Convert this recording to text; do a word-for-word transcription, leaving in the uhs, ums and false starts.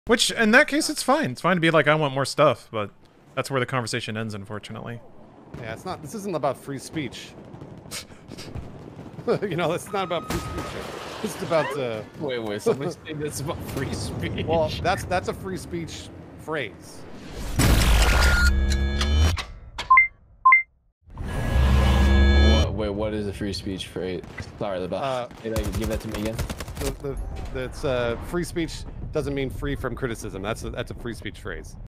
Which, in that case, it's fine. It's fine to be like, I want more stuff, but that's where the conversation ends, unfortunately. Yeah, it's not. This isn't about free speech. You know, it's not about free speech. It's about. Uh, wait, wait. Somebody's saying this about free speech. Well, that's that's a free speech phrase. What, wait, what is a free speech phrase? Sorry, about. Uh, give that to me again. The, the, that's uh, free speech doesn't mean free from criticism. That's a, that's a free speech phrase.